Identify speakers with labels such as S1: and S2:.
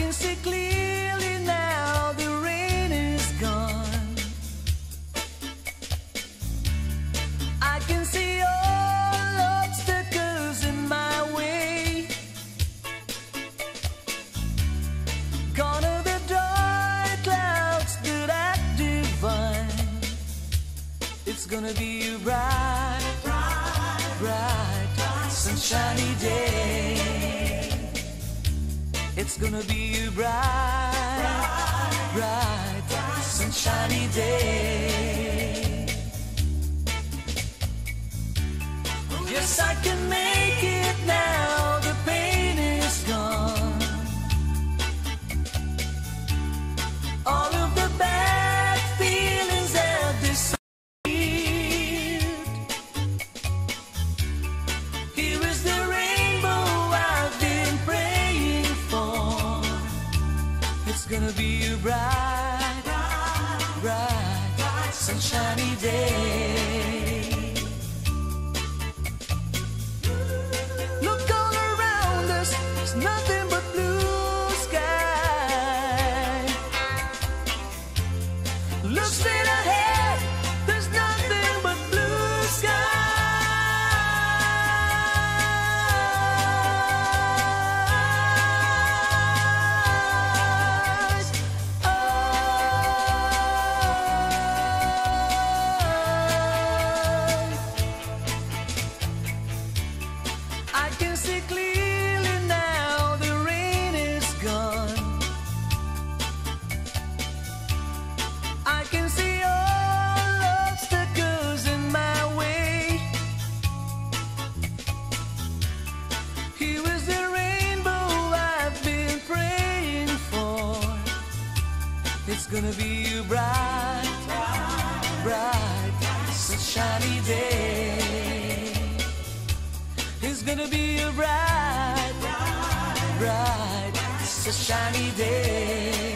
S1: can see clearly now, the rain is gone. I can see all obstacles in my way. Gone are the dark clouds that I divine. It's gonna be a bright, bright, bright, sunshiny day. It's gonna be a bright, bright, bright, sunshiny day. Yes, I can make it now, the pain is gone. All of the bad feelings have disappeared. Here is the rainbow I've been praying for. It's gonna be a bright, bright, bright, sunshiny day. Look all around us, there's nothing but blue sky. Look straight ahead, there's nothing but blue skies. I can see clearly now, the rain is gone. I can see all obstacles in my way. Here is the rainbow I've been praying for. It's gonna be a bright, bright, sunshiny day. It's gonna be a bright, bright, sunshiny day.